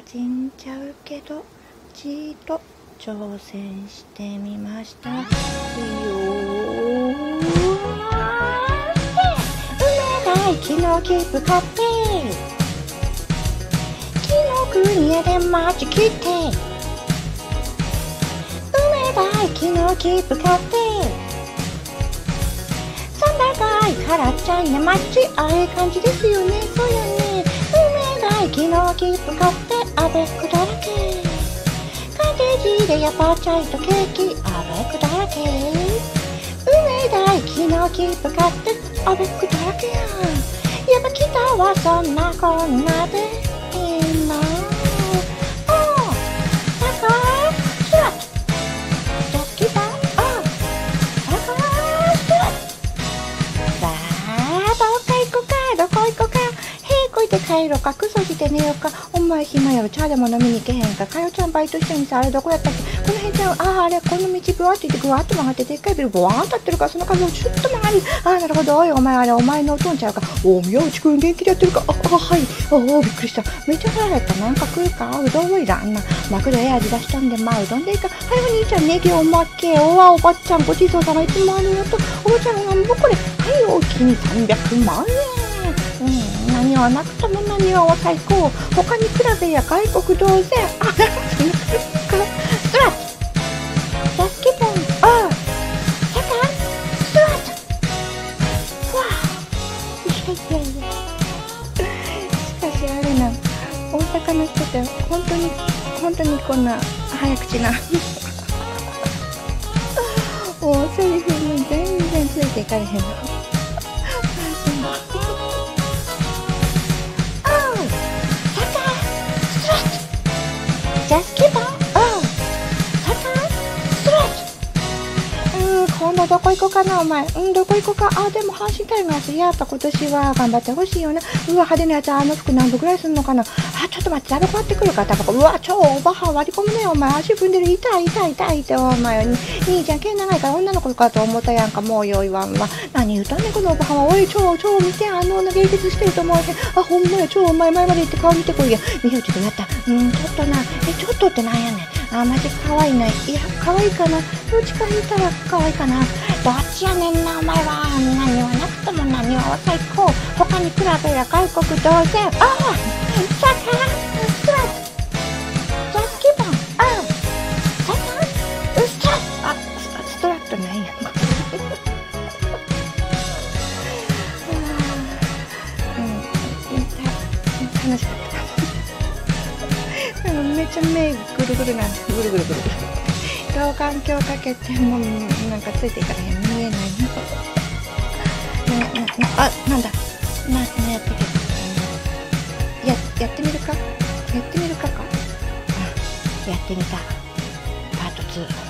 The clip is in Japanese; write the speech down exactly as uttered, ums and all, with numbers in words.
んじゃうけどじーっと挑戦してみました。よー梅大木の切符買って紀ノ国屋で待ちきって梅大木の切符買って三大街からチャイナ町ああいう感じですよね。そうよね。梅大木の切符買ってアベックだらけカーテージでやっぱチャイとケーキアベックだらけ梅大木の切符買ってアベックだらけやん。やっぱ北はそんなこんなでいいな。あ高いスラッジャスキーさんあ高いスラッさあどっか行こうかどこ行こうかへいこいて帰ろうかクソして寝ようかお前暇やろ茶でも飲みに行けへんかかよちゃんバイトしてんさあれどこやったっけこの辺ちゃうあああれこの道ブワーって行ってグワーっと曲がってでっかいビルボワーン立ってるからその風をシュッと曲がりああなるほどおいお前あれお前のおとんちゃうかお宮内くん元気でやってるかああはいおおびっくりしためっちゃ腹減ったなんか食うかうどんもいらんなマクドええ味出したんでまあうどんでいいかはいお兄ちゃんネギおまけおわおばちゃんごちそうさまいつもありがとうおばちゃんなんぼこれはいおおきにさんびゃくまんえんうん何はなくとも何は最高他に比べや外国同然あそんなスラッジャスキポンあセカンスラッジふわいやいやいやしかしあれな大阪の人って本当に本当にこんな早口なもうセリフに全然ついていかれへんのジャスキパン、うん、サカン、ストレッチ。うん、今度どこ行こうかな、お前。うん、どこ行こうか。あ、でも阪神タイガース、やっぱ今年は頑張ってほしいよな。うわ、派手なやつ、あの服何度ぐらいすんのかな。あ、ちょっと待って、タバコ割ってくるか、タバコ。うわ、超オーバーハー割り込むね、お前。足踏んでる、痛い、痛い、痛いって、お前。兄ちゃん、毛長いから女の子かと思ったやんか、もうよいわんわ。何言うたんねん、このオーバーハーは。おい、超、超見て、あの女芸術してると思うけど。あ、ほんまや、超、お前前まで行って顔見てこいや。見よ、ちょっとやった。うん、ちょっとな。え、ちょっとってなんやねん。あ、マジ可愛いね。いや、可愛いかな。どっちか言ったら可愛いかな。どっちやねんな、お前は。何はなくとも何は最高。他に比べや外国同然。ああ、サカストラッジャスキパン。ああ、サカストラッあ、ストラットないやん。うん、楽しかった。めっちゃ目ぐるぐるなんですぐるぐるぐるぐる老眼鏡かけてもなんかついていかない見えないのなななあなんだなやってけややってみるかやってみるかかあやってみたパートツー